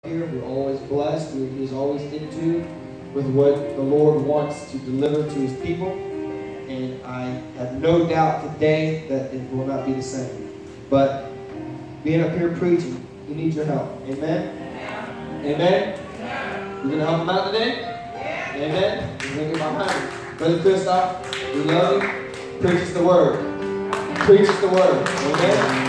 here. We're always blessed. He's always in tune with what the Lord wants to deliver to his people. And I have no doubt today that it will not be the same. But being up here preaching, he needs your help. Amen? Amen? You're going to help him out today? Amen? You're going to get behind him. Brother Christoph, we love you. Preaches the word. Preaches the word. Amen?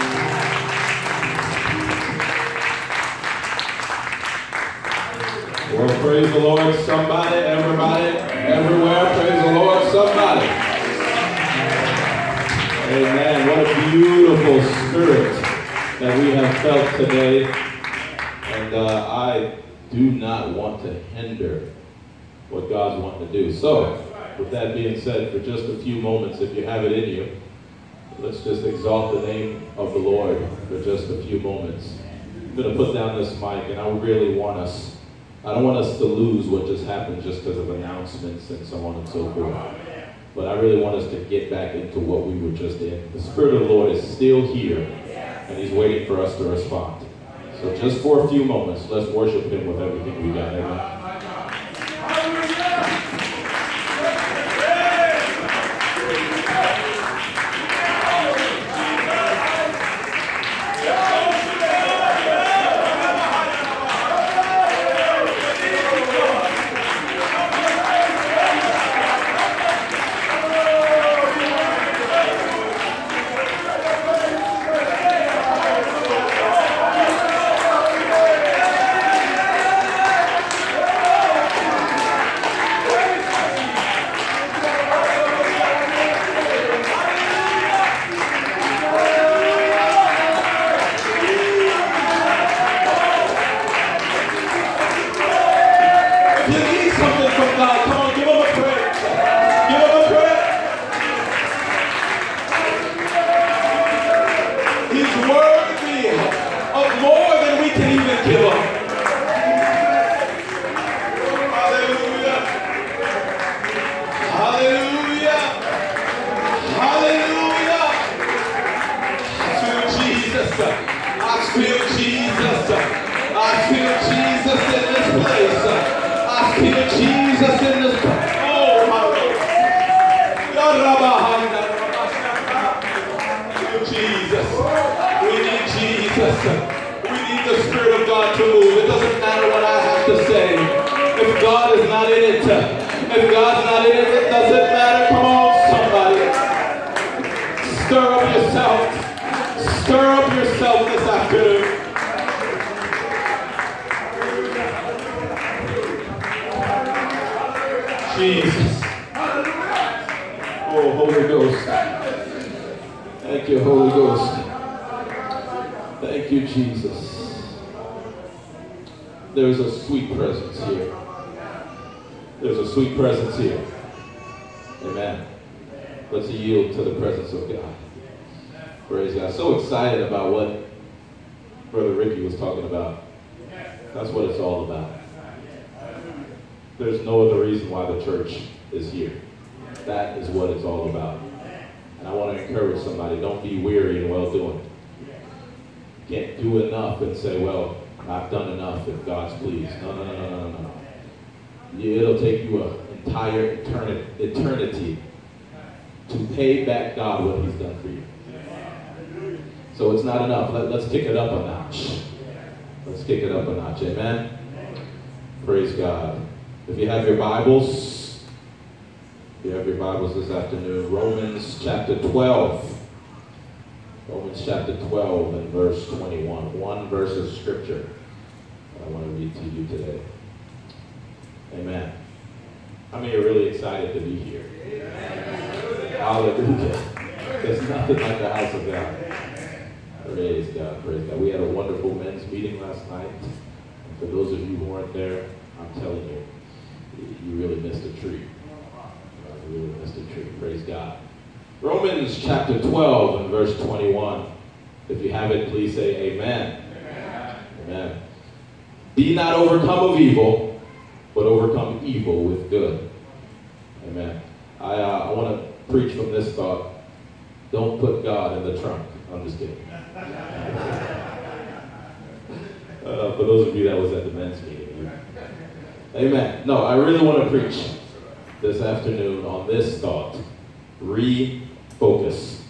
Well, praise the Lord, somebody, everybody, everywhere. Praise the Lord, somebody. Amen. What a beautiful spirit that we have felt today. And I do not want to hinder what God's wanting to do. So, with that being said, for just a few moments, if you have it in you, let's just exalt the name of the Lord for just a few moments. I'm going to put down this mic, and I really want us, I don't want us to lose what just happened just because of announcements and so on and so forth. But I really want us to get back into what we were just in. The Spirit of the Lord is still here, and he's waiting for us to respond. So just for a few moments, let's worship him with everything we got. Amen. There's a sweet presence here. There's a sweet presence here. Amen. Let's yield to the presence of God. Praise God. So excited about what Brother Ricky was talking about. That's what it's all about. There's no other reason why the church is here. That is what it's all about. And I want to encourage somebody, don't be weary in well-doing. You can't do enough and say, well, I've done enough if God's pleased. No. It'll take you an entire eternity to pay back God what he's done for you. So it's not enough. Let's kick it up a notch. Let's kick it up a notch. Amen? Praise God. If you have your Bibles, this afternoon, Romans chapter 12. Romans chapter 12 and verse 21. One verse of scripture that I want to read to you today. Amen. How many are really excited to be here? Hallelujah. There's nothing like the house of God. Praise God, praise God. We had a wonderful men's meeting last night. And for those of you who weren't there, I'm telling you, you really missed a treat. You really missed a treat. Praise God. Romans chapter 12 and verse 21. If you have it, please say amen. Amen. Amen. Be not overcome of evil, but overcome evil with good. Amen. I want to preach from this thought. Don't put God in the trunk. I'm just kidding. For those of you that was at the men's meeting. Amen. No, I really want to preach this afternoon on this thought. Refocus.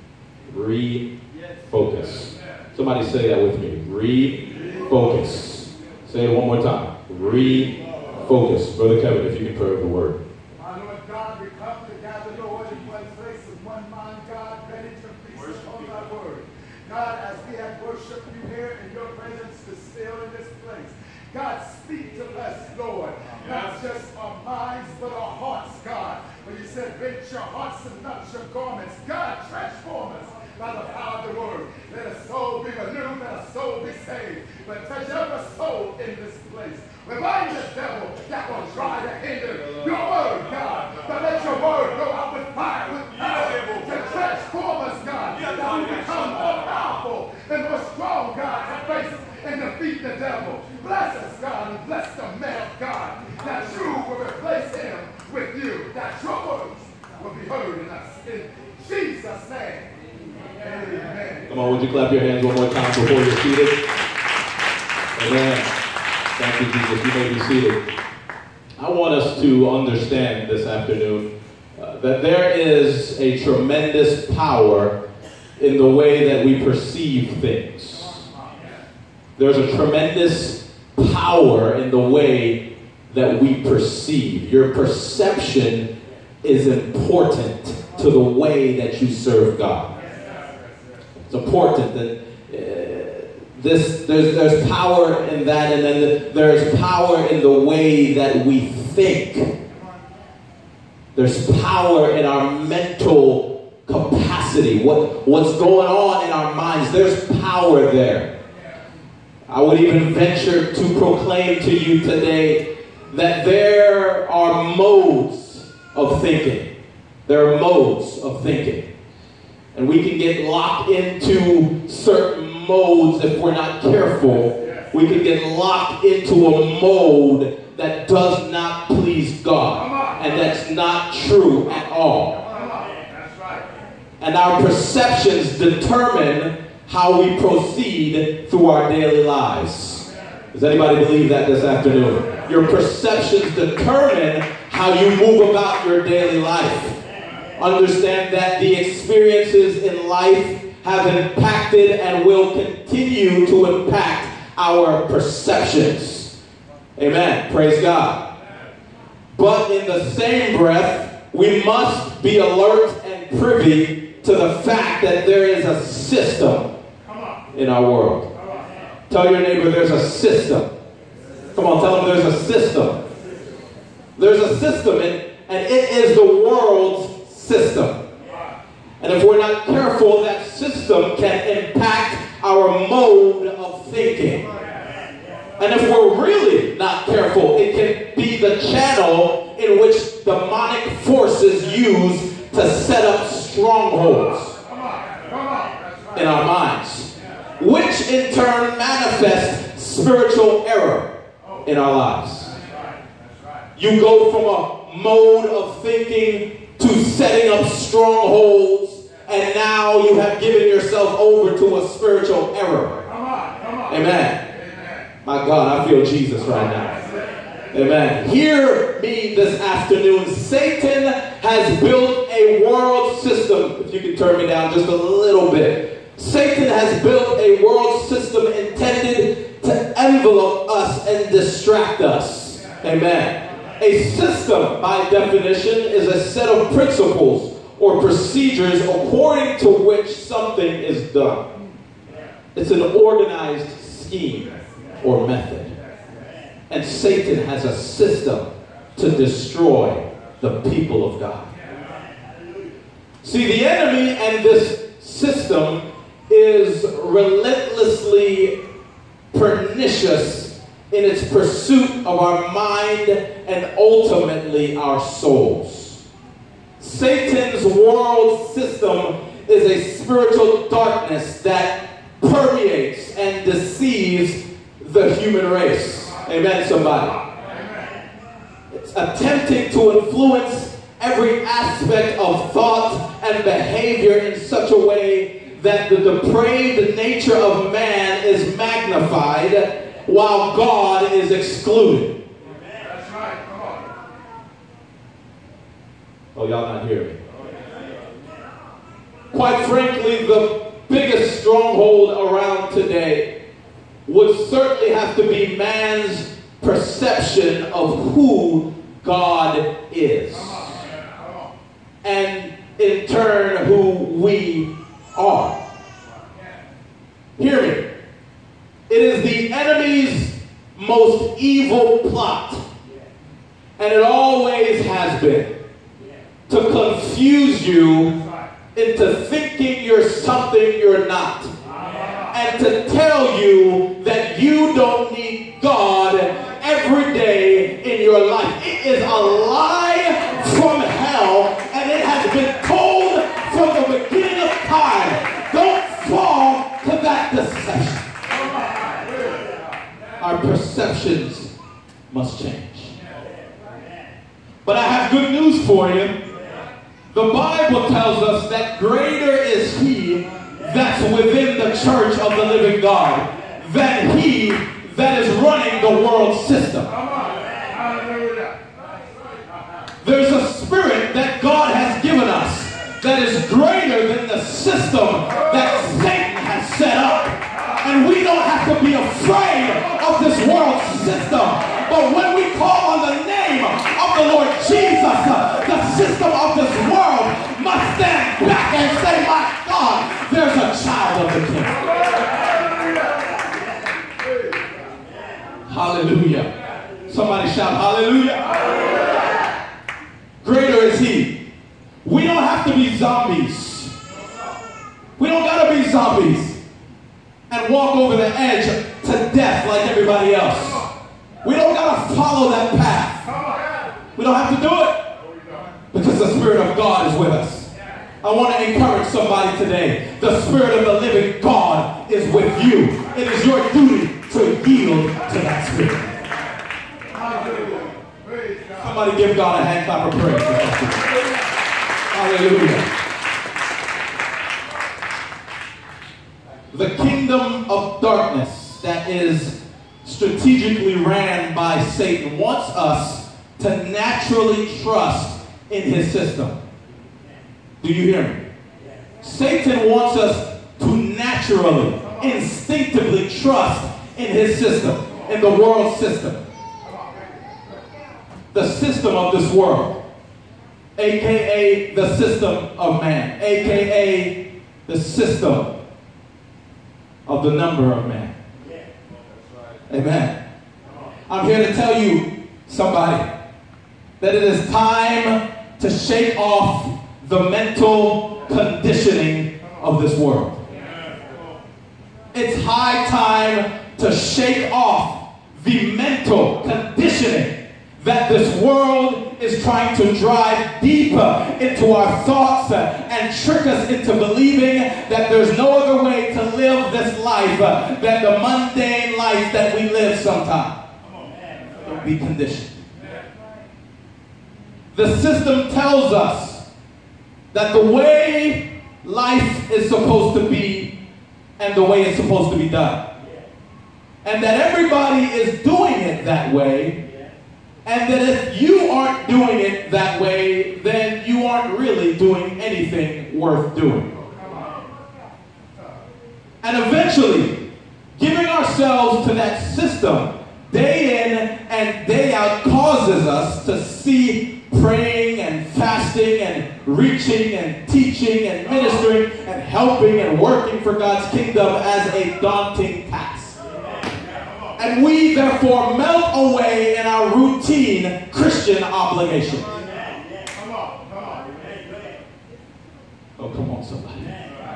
Refocus. Somebody say that with me. Refocus. Say it one more time. Refocus. Brother Kevin, if you can pray the word. My Lord God, we come together, Lord, in one place with one mind, God, ready to feast on thy word. God, as we have worshiped you here and your presence is still in this place. God, speak to us, Lord. Not just our minds, but our hearts, God. When you said, bend your hearts and not your garments. God, transform us by the power of the word. Let a soul be renewed, let a soul be saved. But touch every soul in this place. Remind the devil that will try to hinder your word, God. But let your word go out with fire, with power, to transform us, God. That we become more powerful and more strong, God, to face and defeat the devil. Bless us, God, and bless the man of God. That you will replace him with you. That your words will be heard in us. In Jesus' name. Amen. Come on, would you clap your hands one more time before you're seated? Amen. Thank you, Jesus. You may be seated. I want us to understand this afternoon that there is a tremendous power in the way that we perceive things. There's a tremendous power in the way that we perceive. Your perception is important to the way that you serve God. It's important that there's power in that, and then there's power in the way that we think. There's power in our mental capacity. What's going on in our minds, there's power there. I would even venture to proclaim to you today that there are modes of thinking. There are modes of thinking. And we can get locked into certain modes if we're not careful. We can get locked into a mode that does not please God. And that's not true at all. And our perceptions determine how we proceed through our daily lives. Does anybody believe that this afternoon? Your perceptions determine how you move about your daily life. Understand that the experiences in life have impacted and will continue to impact our perceptions. Amen. Praise God. But in the same breath, we must be alert and privy to the fact that there is a system in our world. Tell your neighbor there's a system. Come on, tell them there's a system. There's a system, and it is the world's system. And if we're not careful, that system can impact our mode of thinking. And if we're really not careful, it can be the channel in which demonic forces use to set up strongholds in our minds, which in turn manifests spiritual error in our lives. You go from a mode of thinking to setting up strongholds, and now you have given yourself over to a spiritual error. Amen. My God, I feel Jesus right now. Amen. Hear me this afternoon. Satan has built a world system. If you can turn me down just a little bit. Satan has built a world system intended to envelope us and distract us. Amen. A system, by definition, is a set of principles or procedures according to which something is done. It's an organized scheme or method. And Satan has a system to destroy the people of God. See, the enemy and this system is relentlessly pernicious in its pursuit of our mind and ultimately our souls. Satan's world system is a spiritual darkness that permeates and deceives the human race. Amen, somebody. It's attempting to influence every aspect of thought and behavior in such a way that the depraved nature of man is magnified while God is excluded. That's right. Come on. Oh, y'all not hearing me. Quite frankly, the biggest stronghold around today would certainly have to be man's perception of who God is. And in turn, who we are. Hear me. It is the enemy's most evil plot, and it always has been, to confuse you into thinking you're something you're not, and to tell you that you don't need God every day in your life. It is a lie from hell, and it has been told from the beginning of time. Don't fall to that deception. Our perceptions must change. But I have good news for you. The Bible tells us that greater is He that's within the church of the living God than he that is running the world system. There's a spirit that God has given us that is greater than the system that Satan has set up. And we don't have to be afraid of this world system. But when we call on the name of the Lord Jesus, the system of this world must stand back and say, my God, there's a child of the King. Hallelujah. Somebody shout hallelujah. Greater is He. We don't have to be zombies. We don't got to be zombies and walk over the edge to death like everybody else. We don't got to follow that path. We don't have to do it because the Spirit of God is with us. I want to encourage somebody today. The Spirit of the living God is with you. It is your duty to yield to that Spirit. Somebody give God a hand clap of praise. Hallelujah. The kingdom of darkness that is strategically ran by Satan wants us to naturally trust in his system. Do you hear me? Satan wants us to naturally, instinctively trust in his system, in the world system. The system of this world, aka the system of man, aka the system of the number of man. Amen. I'm here to tell you, somebody, that it is time to shake off the mental conditioning of this world. It's high time to shake off the mental conditioning that this world is trying to drive deeper into our thoughts and trick us into believing that there's no other way to live this life than the mundane life that we live sometimes. Don't be conditioned. The system tells us that the way life is supposed to be and the way it's supposed to be done. And that everybody is doing it that way. And that if you aren't doing it that way, then you aren't really doing anything worth doing. And eventually, giving ourselves to that system day in and day out causes us to see praying and fasting and reaching and teaching and ministering and helping and working for God's kingdom as a daunting task. And we therefore melt away in our routine Christian obligation. Oh, come on, somebody.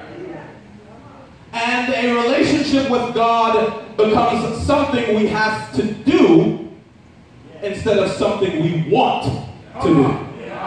And a relationship with God becomes something we have to do instead of something we want to do.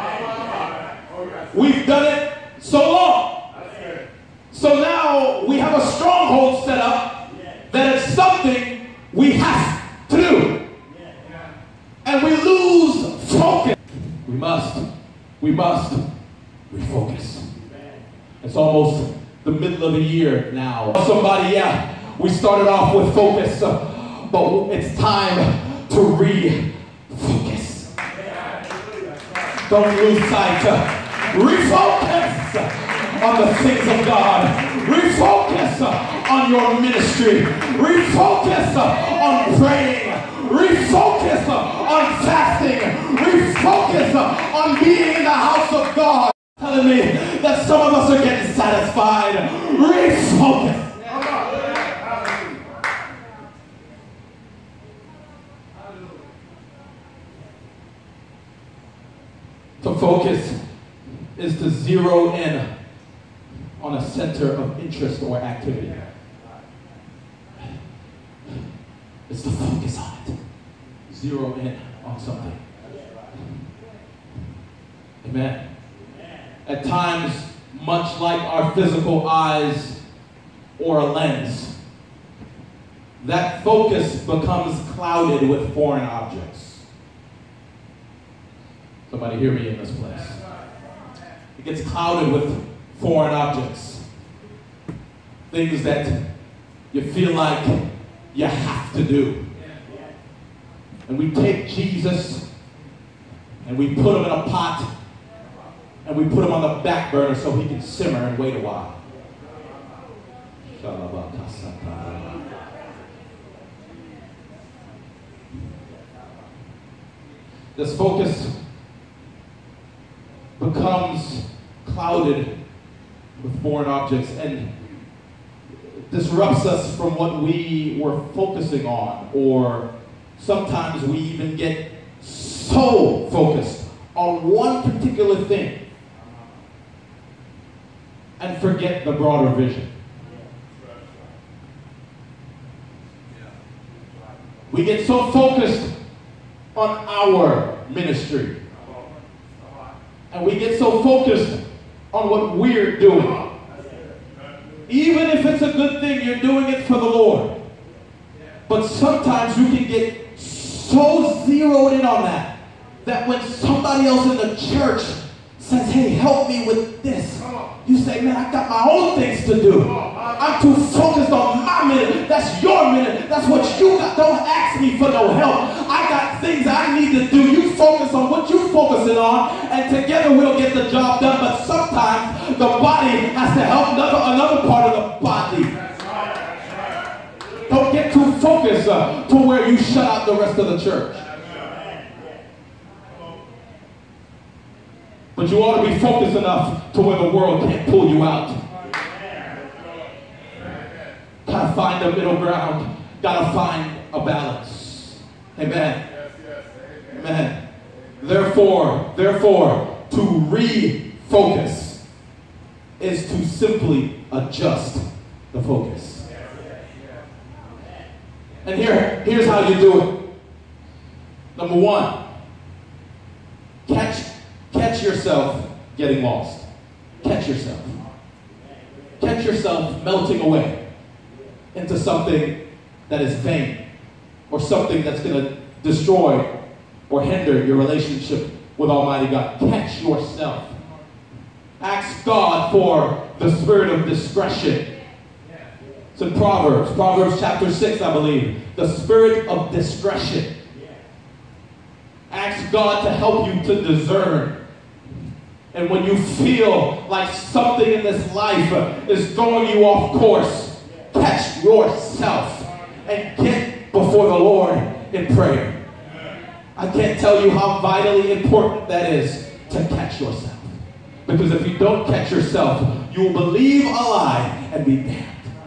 We've done it so long. So now we have a stronghold set up that it's something we have to do. And we lose focus. We must refocus. It's almost the middle of the year now. Somebody, we started off with focus but it's time to refocus. Don't lose sight. Refocus on the things of God. Refocus on your ministry. Refocus on praying. Refocus on fasting. Refocus on being in the house of God. Telling me that some of us are getting satisfied. Refocus. To focus is to zero in on a center of interest or activity. It's to focus on it. Zero in on something. Amen. At times, much like our physical eyes or a lens, that focus becomes clouded with foreign objects. Somebody hear me in this place. It gets clouded with foreign objects. Things that you feel like you have to do. And we take Jesus and we put him in a pot and we put him on the back burner so he can simmer and wait a while. This focus becomes clouded with foreign objects and disrupts us from what we were focusing on, or sometimes we even get so focused on one particular thing and forget the broader vision. We get so focused on our ministry. And we get so focused on what we're doing. Even if it's a good thing, you're doing it for the Lord. But sometimes you can get so zeroed in on that, that when somebody else in the church says, hey, help me with this, you say, man, I got my own things to do. I'm too focused on my minute. That's your minute. That's what you got. Don't ask me for no help. I got things I need to do. You focus on what you're focusing on, and together we'll get the job done. But sometimes the body has to help another part of the body. Don't get too focused to where you shut out the rest of the church. But you ought to be focused enough to where the world can't pull you out. Gotta find a middle ground. Gotta find a balance. Amen. Amen. Therefore, to refocus is to simply adjust the focus. And here's how you do it. Number one, catch yourself getting lost. Catch yourself. Catch yourself melting away into something that is vain, or something that's going to destroy or hinder your relationship with Almighty God. Catch yourself. Ask God for the spirit of discretion. It's in Proverbs chapter 6, I believe. The spirit of discretion. Ask God to help you to discern. And when you feel like something in this life is throwing you off course, catch yourself and get before the Lord in prayer. I can't tell you how vitally important that is to catch yourself. Because if you don't catch yourself, you will believe a lie and be damned.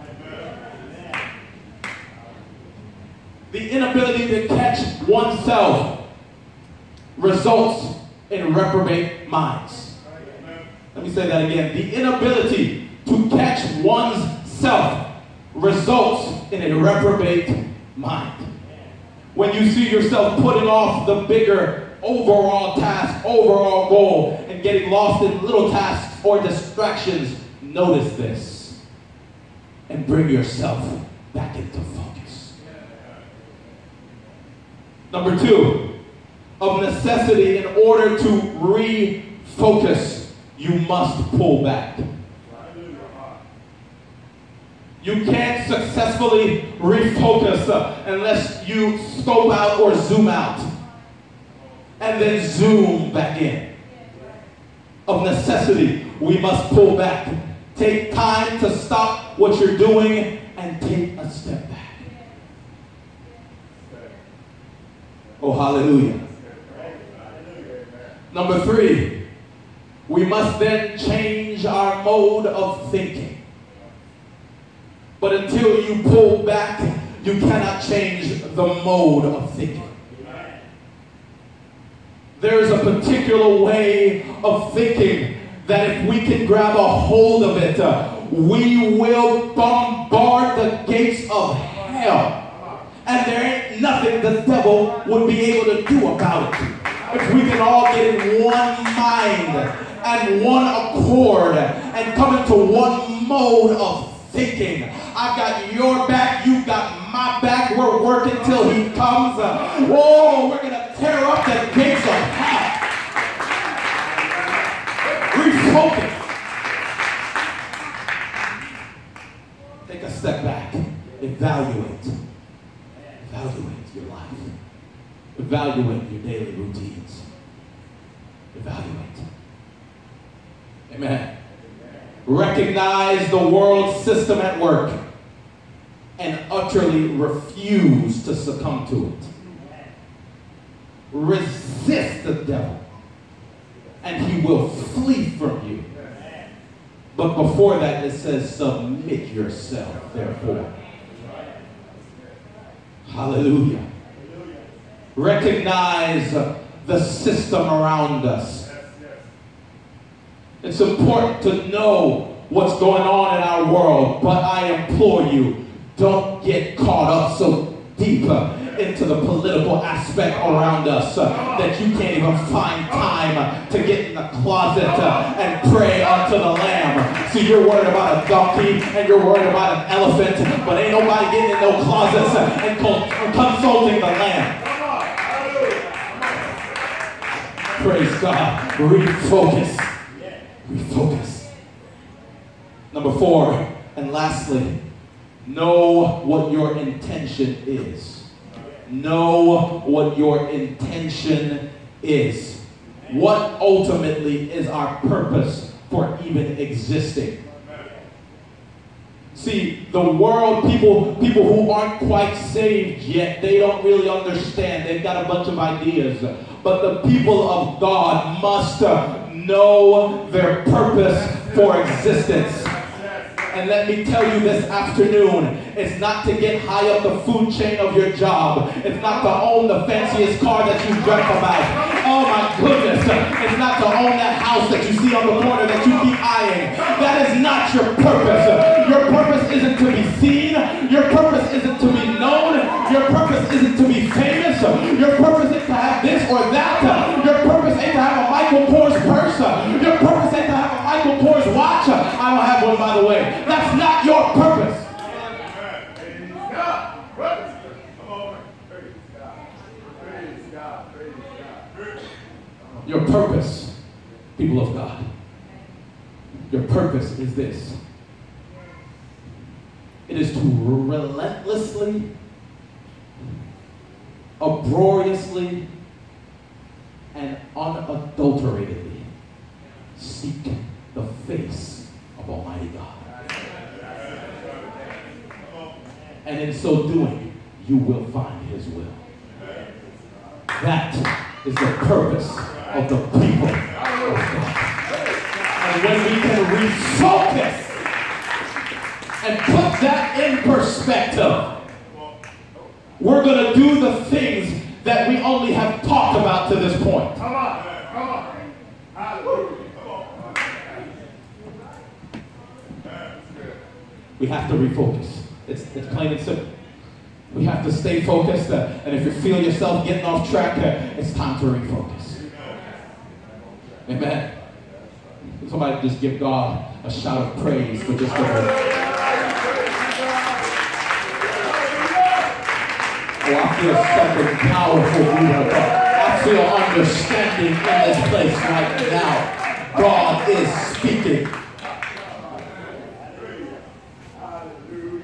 The inability to catch oneself results in reprobate minds. Let me say that again. The inability to catch one's self results in a reprobate mind. When you see yourself putting off the bigger overall task, overall goal, and getting lost in little tasks or distractions, notice this and bring yourself back into focus. Number two, of necessity, in order to refocus, you must pull back. You can't successfully refocus unless you scope out or zoom out and then zoom back in. Of necessity, we must pull back. Take time to stop what you're doing and take a step back. Oh, hallelujah. Number 3, we must then change our mode of thinking. But until you pull back, you cannot change the mode of thinking. There is a particular way of thinking that if we can grab a hold of it, we will bombard the gates of hell. And there ain't nothing the devil would be able to do about it. If we can all get in one mind and one accord and come into one mode of thinking. I've got your back, you've got my back. We're working till he comes. Oh, we're going to tear up the gates of hell. Refocus. Take a step back. Evaluate. Evaluate your life. Evaluate your daily routines. Evaluate. Amen. Recognize the world system at work and utterly refuse to succumb to it. Resist the devil and he will flee from you. But before that it says submit yourself therefore. Hallelujah. Recognize the system around us. It's important to know what's going on in our world, but I implore you, don't get caught up so deep into the political aspect around us that you can't even find time to get in the closet and pray unto the Lamb. See, you're worried about a donkey and you're worried about an elephant, but ain't nobody getting in no closets and consulting the Lamb. Praise God. Refocus. Refocus. Number 4, and lastly, know what your intention is. Know what your intention is. What ultimately is our purpose for even existing? See, the world, people who aren't quite saved yet, they don't really understand. They've got a bunch of ideas. But the people of God must know their purpose for existence. And let me tell you this afternoon, it's not to get high up the food chain of your job. It's not to own the fanciest car that you dreamt about. Oh my goodness. It's not to own that house that you see on the corner that you keep eyeing. That is not your purpose. Your purpose isn't to be seen. Your purpose isn't to be known. Your purpose isn't to be famous. Your purpose isn't to have this or that. Your purpose ain't to have a Michael Kors purse. Your purpose ain't to have a Michael Kors watch. I don't have one, by the way. That's not your purpose. Your purpose, people of God, your purpose is this. It is to relentlessly, uproariously, and unadulteratedly seek the face of Almighty God. And in so doing, you will find his will. That is the purpose of the people of God. And when we can refocus and put that in perspective, we're going to do the things that we only have talked about to this point. Come on. Hallelujah. We have to refocus. It's plain and simple. We have to stay focused, and if you feel yourself getting off track, it's time to refocus. Amen. Somebody just give God a shout of praise for just a minute. Oh, I feel something powerful moving up. I feel understanding in this place right now. God is speaking.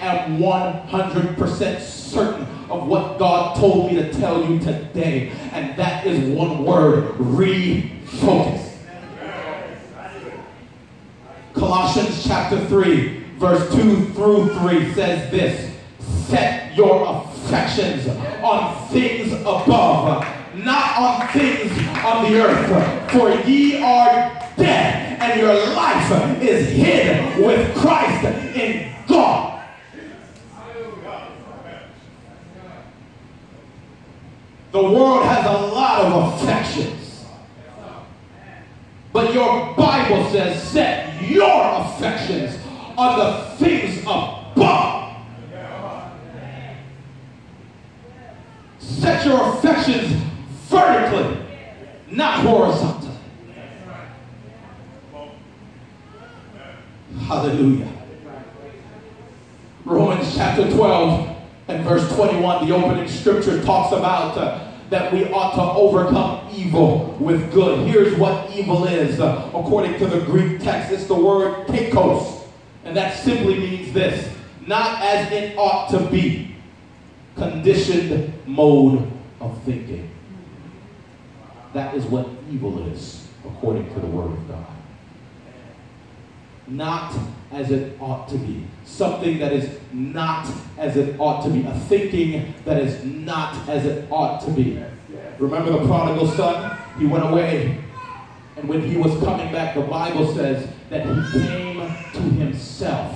am 100% certain of what God told me to tell you today. And that is one word: refocus. Colossians chapter 3, verse 2 through 3 says this: set your affections on things above, not on things on the earth. For ye are dead, and your life is hid with Christ in God. The world has a lot of affections, but your Bible says set your affections on the things above. Set your affections vertically, not horizontally. Hallelujah. Romans chapter 12 and verse 21, the opening scripture talks about that we ought to overcome evil with good. Here's what evil is. According to the Greek text, it's the word tekos. And that simply means this: not as it ought to be. Conditioned mode of thinking. That is what evil is, according to the Word of God. Not as it ought to be. Something that is not as it ought to be. A thinking that is not as it ought to be. Remember the prodigal son? He went away. And when he was coming back, the Bible says that he came to himself.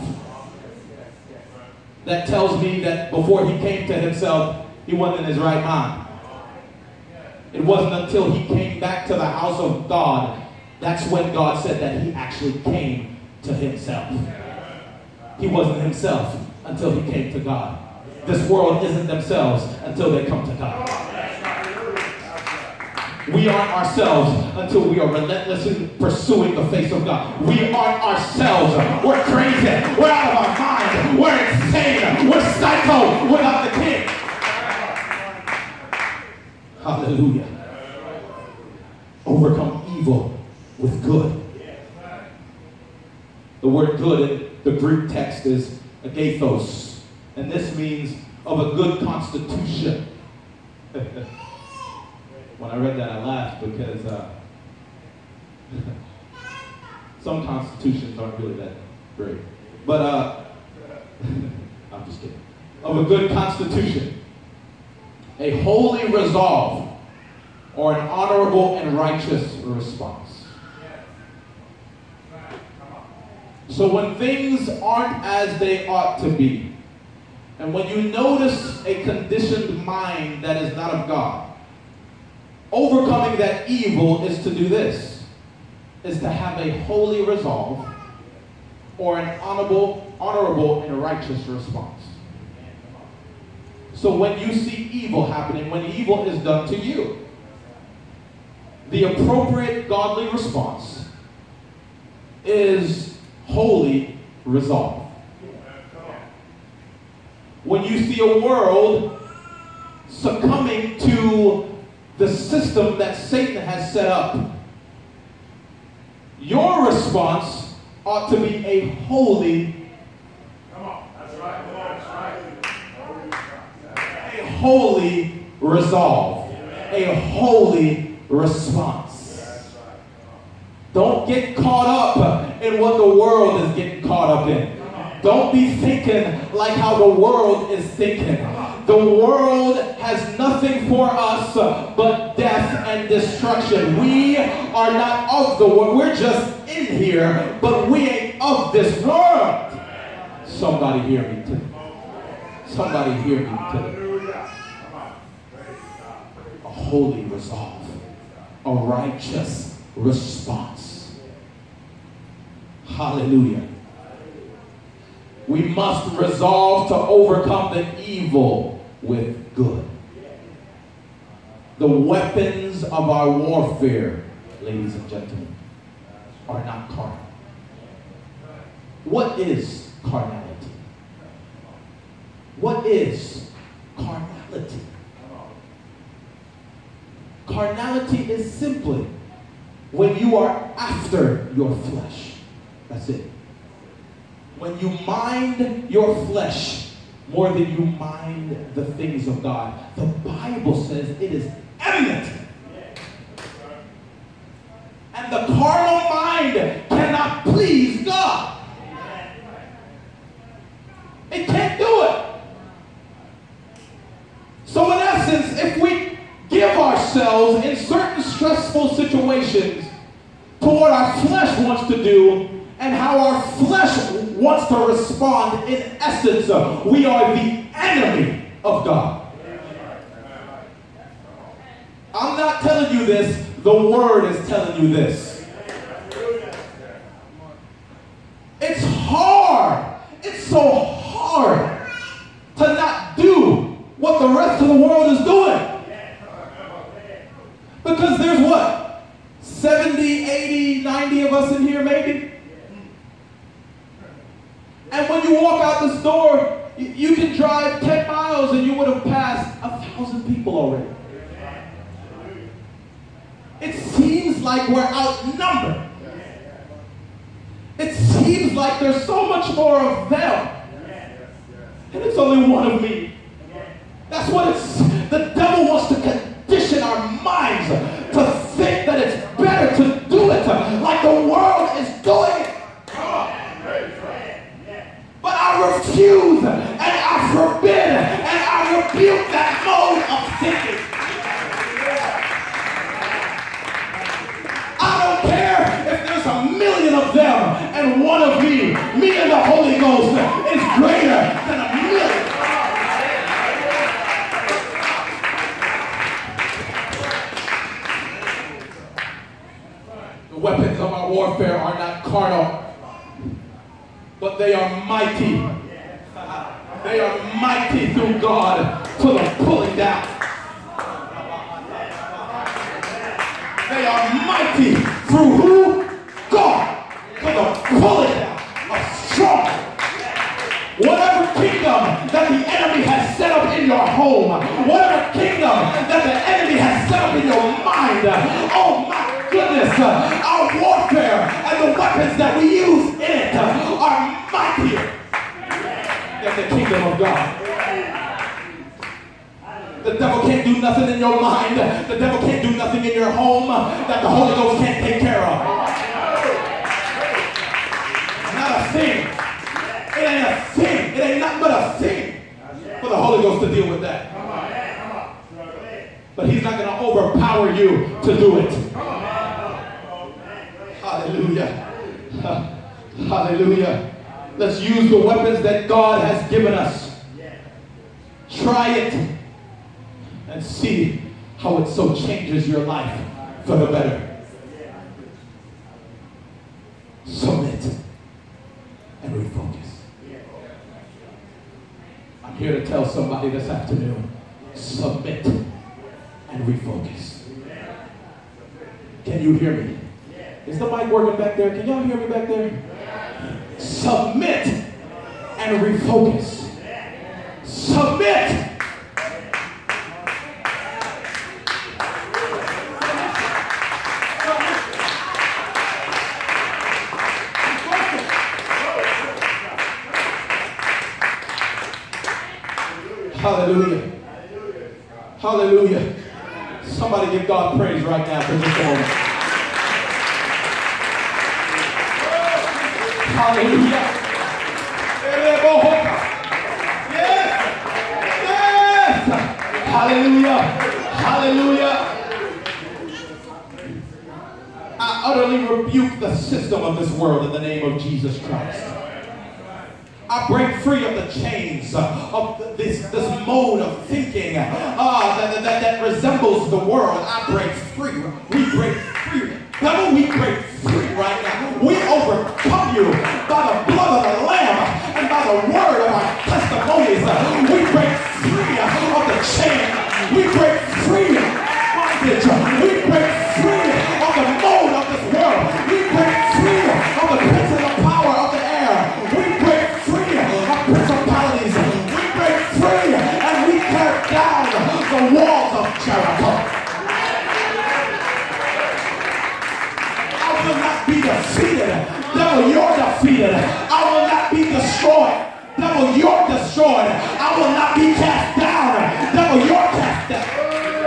That tells me that before he came to himself, he wasn't in his right mind. It wasn't until he came back to the house of God, that's when God said that he actually came to himself. He wasn't himself until he came to God. This world isn't themselves until they come to God. We aren't ourselves until we are relentlessly pursuing the face of God. We aren't ourselves. We're crazy. We're out of our mind. We're insane. We're psycho without the King. Hallelujah. Overcome evil with good. The word good in the Greek text is agathos. And this means of a good constitution. When I read that, I laughed because some constitutions aren't really that great. But, I'm just kidding. Of a good constitution, a holy resolve, or an honorable and righteous response. So when things aren't as they ought to be, and when you notice a conditioned mind that is not of God, overcoming that evil is to do this, is to have a holy resolve or an honorable and righteous response. So when you see evil happening, when evil is done to you, the appropriate godly response is holy resolve. When you see a world succumbing to the system that Satan has set up, your response ought to be a holy, a holy resolve, a holy response. Don't get caught up in what the world is getting caught up in. Don't be thinking like how the world is thinking. The world has nothing for us but death and destruction. We are not of the world. We're just in here, but we ain't of this world. Somebody hear me today. Somebody hear me today. A holy resolve. A righteous response. Hallelujah. We must resolve to overcome the evil with good. The weapons of our warfare, ladies and gentlemen, are not carnal. What is carnality? What is carnality? Carnality is simply when you are after your flesh. That's it. when you mind your flesh more than you mind the things of God, the Bible says it is evident. And the carnal mind cannot please God. It can't do it. So in essence, if we give ourselves in certain stressful situations to what our flesh wants to do and how our flesh wants to respond, in essence, we are the enemy of God. I'm not telling you this, the Word is telling you this. It's hard. It's so hard to not do what the rest of the world is doing. Because there's what? 70, 80, 90 of us in here maybe? And when you walk out this door, you can drive 10 miles and you would have passed 1,000 people already. It seems like we're outnumbered. It seems like there's so much more of them. And it's only one of me. That's what it's, the devil wants to condition our minds to think that it's better to do it like the world is doing it. But I refuse and I forbid and I rebuke that mode of thinking. I don't care if there's 1,000,000 of them and one of me and the Holy Ghost is greater than 1,000,000. The weapons of our warfare are not carnal, but they are mighty. They are mighty through God to the pulling down. They are mighty through who? God. To the pulling down of strong. Whatever kingdom that the enemy has set up in your home, whatever kingdom that the enemy has set up in your mind, oh my goodness, our warfare and the weapons that we use in it are mightier than the kingdom of God. The devil can't do nothing in your mind. The devil can't do nothing in your home that the Holy Ghost can't take care of. Not a thing. It ain't a thing. It ain't nothing but a thing for the Holy Ghost to deal with that. But he's not going to overpower you to do it. Hallelujah. Hallelujah. Let's use the weapons that God has given us. Try it and see how it so changes your life for the better. Submit and refocus. I'm here to tell somebody this afternoon, submit and refocus. Can you hear me? Is the mic working back there? Can y'all hear me back there? Submit and refocus. Submit. Hallelujah. Hallelujah. Somebody give God praise right now for just a moment. Hallelujah. Yes. Yes. Hallelujah. Hallelujah. I utterly rebuke the system of this world in the name of Jesus Christ. I break free of the chains of this mode of thinking that resembles the world. I break free. We break free. Devil, we break free right now. We overcome you by the blood of the Lamb and by the word of our testimonies. We break free of the chain. We break free of bondage. We break free of the mode of this world. We break free of the prince of the power of the air. We break free of principalities. We break free and we tear down the walls of Jericho. I will not be defeated. Devil, you're defeated. I will not not be destroyed. Devil, you're destroyed. I will not be cast down. Devil, you're cast down.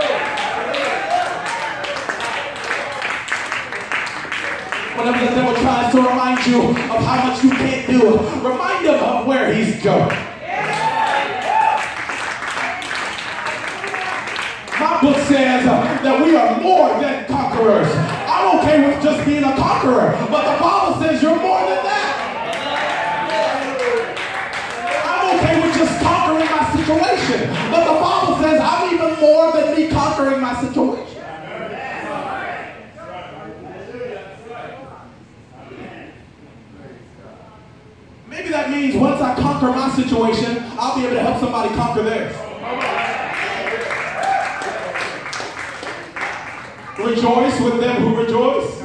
Whenever the devil tries to remind you of how much you can't do, remind him of where he's going. My book says that we are more than conquerors. I'm okay with just being a conqueror, but the Bible says you're more than that. I'm okay with just conquering my situation, but the Bible says I'm even more than me conquering my situation. Maybe that means once I conquer my situation, I'll be able to help somebody conquer theirs. Rejoice with them who rejoice.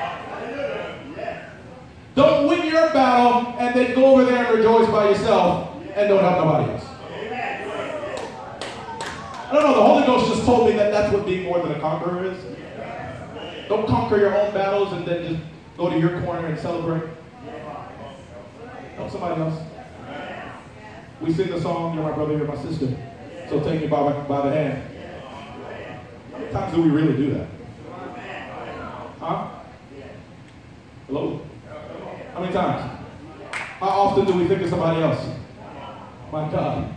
Don't win your battle and then go over there and rejoice by yourself and don't help nobody else. I don't know, the Holy Ghost just told me that that's what being more than a conqueror is. Don't conquer your own battles and then just go to your corner and celebrate. Help somebody else. We sing the song, you're my brother, you're my sister. So take me by the hand. How many times do we really do that? Huh? Hello? How many times? How often do we think of somebody else? My God.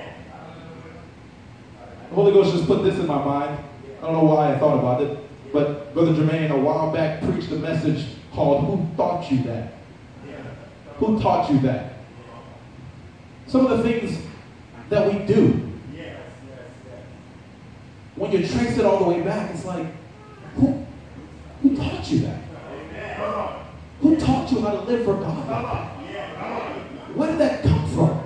The Holy Ghost just put this in my mind. I don't know why I thought about it, but Brother Jermaine a while back preached a message called Who Taught You That? Who taught you that? Some of the things that we do, when you trace it all the way back, it's like, who taught you that? Who taught you how to live for God? Where did that come from?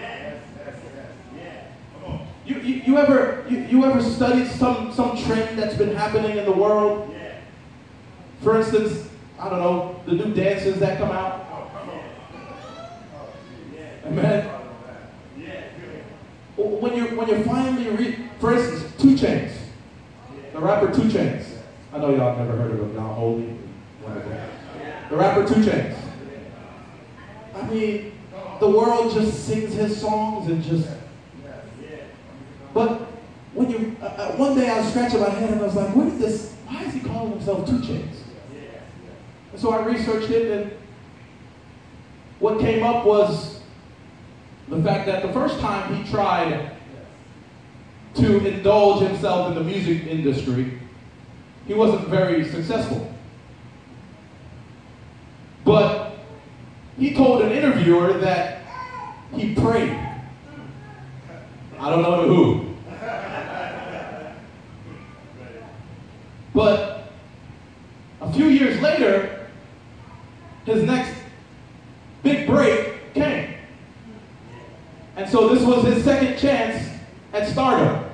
You ever studied some trend that's been happening in the world? For instance, I don't know, the new dances that come out. Amen. When you finally read, for instance, 2 Chainz, the rapper 2 Chainz. I know y'all never heard of him now, holy. The rapper 2 Chainz. I mean, the world just sings his songs and just. But when you, one day I was scratching my head and I was like, why is he calling himself 2 Chainz? And so I researched it, and what came up was the fact that the first time he tried to indulge himself in the music industry, he wasn't very successful. But he told an interviewer that he prayed. I don't know to who. But a few years later, his next big break came. And so this was his second chance at stardom.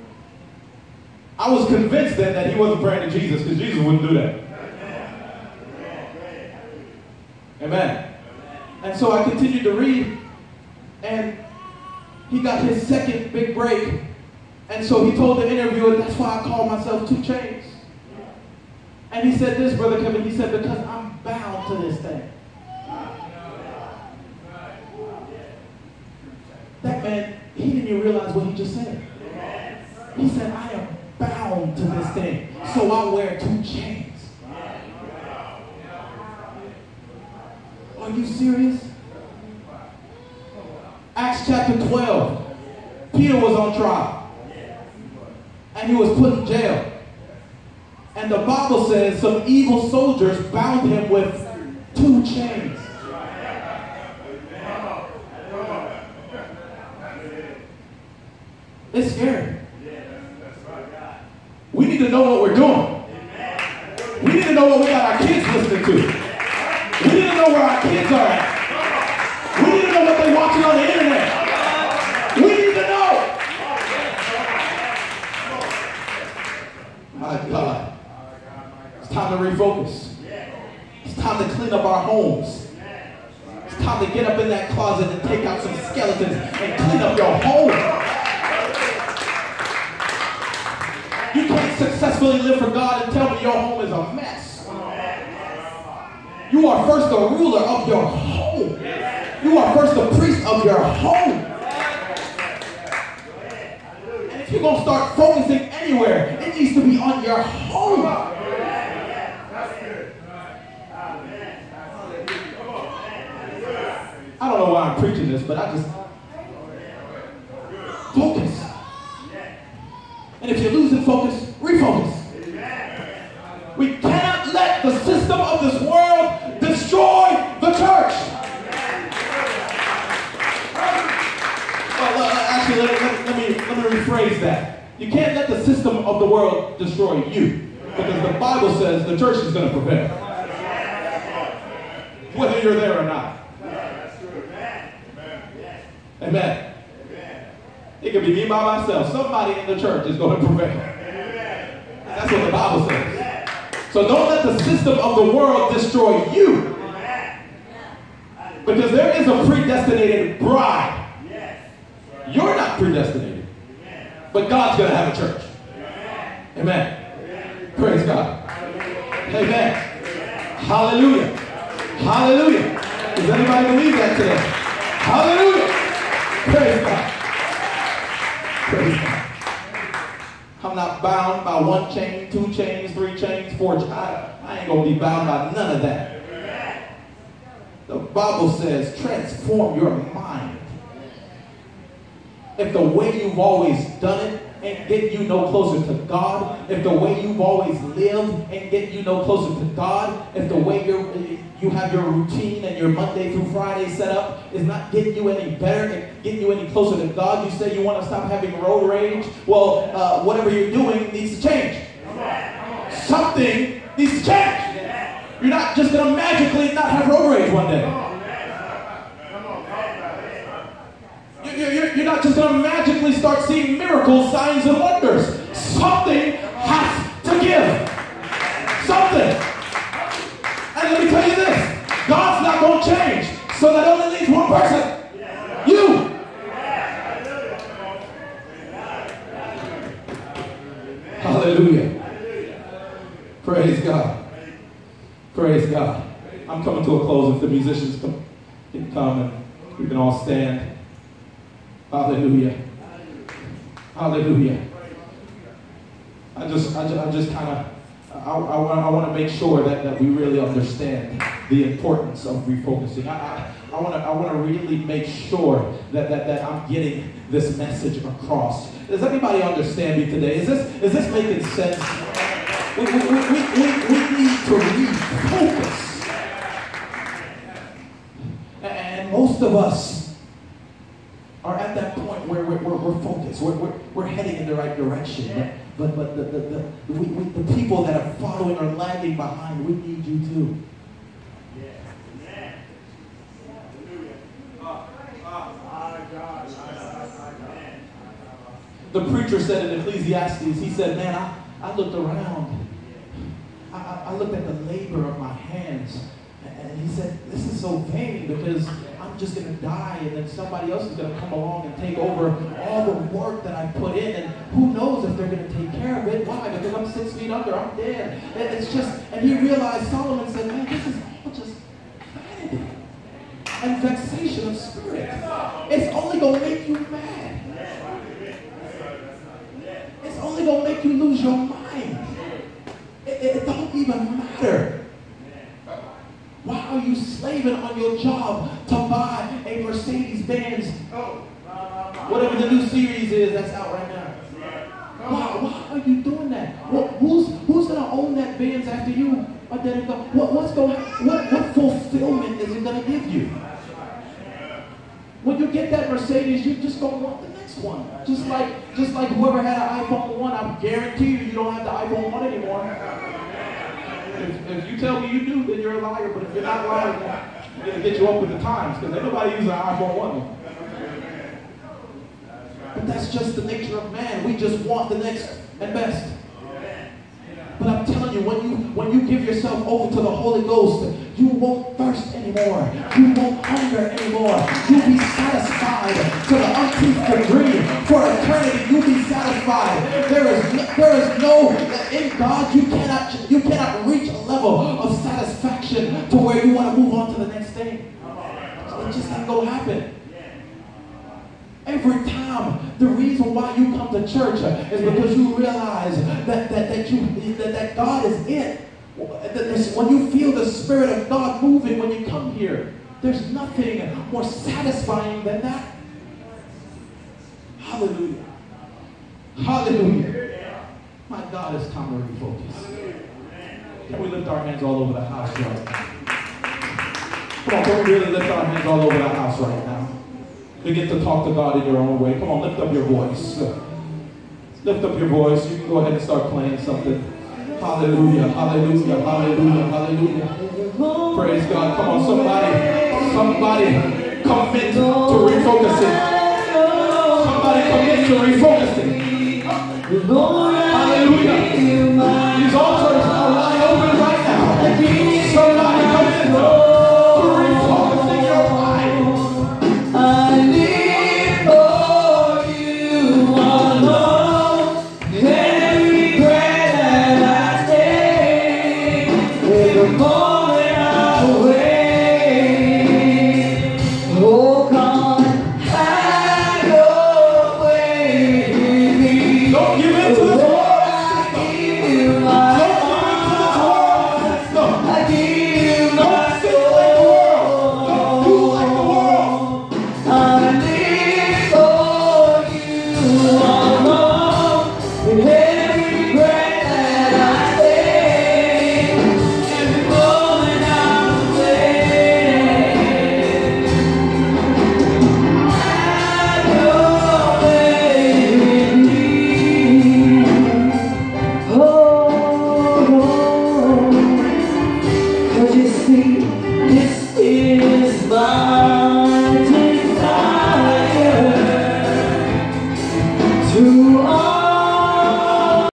I was convinced then that he wasn't praying to Jesus, because Jesus wouldn't do that. Amen. And so I continued to read, and he got his second big break. And so he told the interviewer, that's why I call myself 2 Chainz. And he said this, Brother Kevin, he said, because I'm bound to this thing. That man, he didn't even realize what he just said. He said, I am bound to this thing, so I wear 2 chains. Are you serious? Acts chapter 12. Peter was on trial. And he was put in jail. And the Bible says some evil soldiers bound him with 2 chains. It's scary. We need to know what we're doing. We need to know what we got our kids listening to. We need to know where our kids are at. We need to know what they're watching on the internet. We need to know. My God. It's time to refocus. It's time to clean up our homes. It's time to get up in that closet and take out some skeletons and clean up your home. You can't successfully live for God and tell me your home is a mess. You are first the ruler of your home. You You are first the priest of your home. And if you're going to start focusing anywhere, it needs to be on your home. I don't know why I'm preaching this, but I just focus. And if you're losing focus, refocus. We cannot let the system of this world destroy the church. Well, actually, let me rephrase that. You can't let the system of the world destroy you, because the Bible says the church is going to prevail, whether you're there or not. Amen. It could be me by myself. Somebody in the church is going to prevail. That's what the Bible says. So don't let the system of the world destroy you. Because there is a predestinated bride. You're not predestinated. But God's going to have a church. Amen. Praise God. Amen. Hallelujah. Hallelujah. Does anybody believe that today? Hallelujah. Praise God. Praise God. I'm not bound by 1 chain, 2 chains, 3 chains, 4 chains. I ain't going to be bound by none of that. The Bible says, transform your mind. If the way you've always done it ain't get you no closer to God, if the way you've always lived ain't get you no closer to God, if the way you have your routine and your Monday through Friday set up is not getting you any better and getting you any closer to God, you say you want to stop having road rage, well, whatever you're doing needs to change. Something needs to change. You're not just going to magically not have road rage one day. You're not just going to magically start seeing miracles, signs, and wonders. Something has to give. Something. And let me tell you this. God's not going to change. So that only leaves one person. You. Hallelujah. Praise God. Praise God. I'm coming to a close. If the musicians can come and we can all stand. Hallelujah. Hallelujah. I want to make sure that we really understand the importance of refocusing. I want to really make sure that I'm getting this message across. Does anybody understand me today? Is this making sense? We need to refocus. And most of us are at that point where we're focused. We're heading in the right direction. But the people that are following or lagging behind, we need you too. The preacher said in Ecclesiastes, he said, man, I looked around. I looked at the labor of my hands. And he said, this is so vain because I'm just going to die and then somebody else is going to come along and take over all the work that I put in. And who knows if they're going to take care of it. Why? Because I'm 6 feet under. I'm dead. It's just, and he realized, Solomon said, man, this is all just vanity and vexation of spirit. It's only going to make you mad. It's only going to make you lose your mind. It don't even matter. Why are you slaving on your job to buy a Mercedes-Benz? Whatever the new series is that's out right now. Why are you doing that? Who's going to own that Benz after you? What fulfillment is it going to give you? When you get that Mercedes, you're just going to want the next one. Just like whoever had an iPhone 1, I guarantee you don't have the iPhone 1 anymore. If you tell me you do, then you're a liar. But if you're not lying, I'm going to get you up with the times because ain't nobody using an iPhone 1. But that's just the nature of man. We just want the next and best. But I'm telling you, when you give yourself over to the Holy Ghost, you won't thirst anymore. You won't hunger anymore. You'll be satisfied to the umpteenth degree. For eternity, you'll be satisfied. There is no, in God, you cannot reach a level of satisfaction to where you want to move on to the next thing. It just ain't going to happen. Every time, the reason why you come to church is because you realize that God is it. When you feel the Spirit of God moving when you come here, there's nothing more satisfying than that. Hallelujah. Hallelujah. My God, it's time to refocus. Can we lift our hands all over the house right now? Come on, can we really lift our hands all over the house right now? Begin to talk to God in your own way. Come on, lift up your voice. Lift up your voice. You can go ahead and start playing something. Hallelujah, hallelujah, hallelujah, hallelujah. Praise God. Come on, somebody commit to refocusing. Somebody commit to refocusing. Hallelujah. These altars